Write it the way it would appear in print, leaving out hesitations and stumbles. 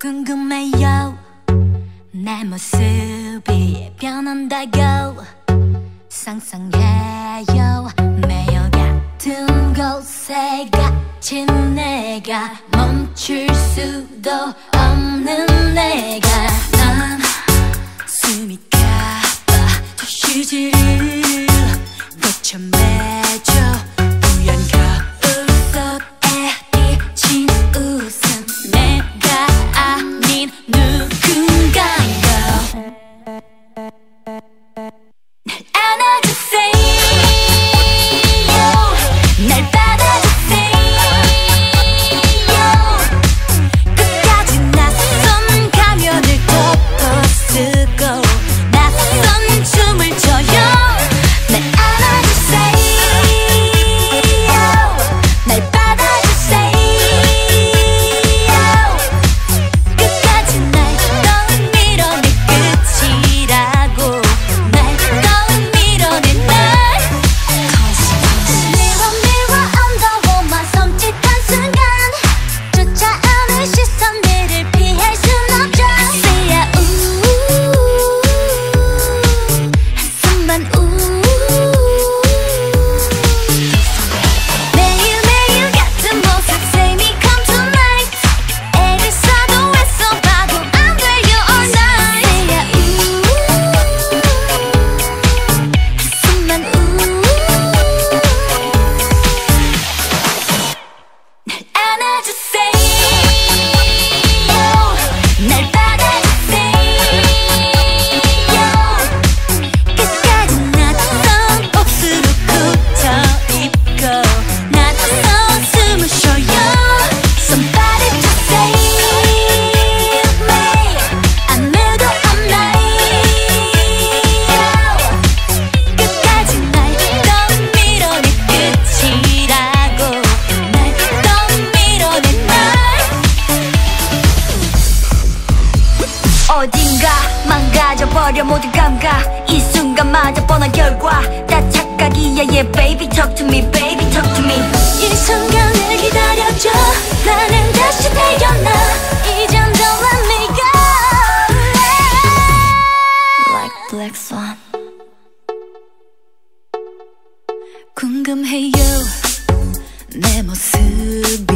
궁금해요. 내 모습이 변한다고 상상해요. 매일 같은 곳에 갇힌 내가 멈출 수도 없는 내가 난 숨이 가빠 저 휴지를 거쳐 매줘 우연 거울 속에 비친 웃음 내가 아닌 누군가요. 날 안아주세요. 날 받아주세요. 끝까지 낯선 가면을 덮고 쓰고 낯선 춤을 춰요. 날 안아주세요. 날 받아주세요. 끝까지 날 떠밀어낼 끝이라고 날 떠밀어낸 날 Mirror mirror on the wall 만 섬찟한 순간 쫓아오는 시선들을 피할 순 없죠. Say ya 한숨만 매일매일 같은 모습 Say me come tonight 애를 써도 애써 봐도 안 돼요 all night. Say ya 한숨만 날 안아주세요. 날 받아주세요. 끝까지 낯선 옷으로 굳혀입고 낯선 숨을 쉬어요. Somebody to save me. 아무도 없나요? 끝까지 날 떠밀어낼 끝이라고 날 떠밀어낸 날 어딘가 망가져버려 모든 감각 이 순간마저 뻔한 결과 다 착각이야 yeah baby talk to me baby talk to me 이 순간을 기다려줘 나는 다시 태어나 이젠 don't let me go Like black swan 궁금해요 내 모습이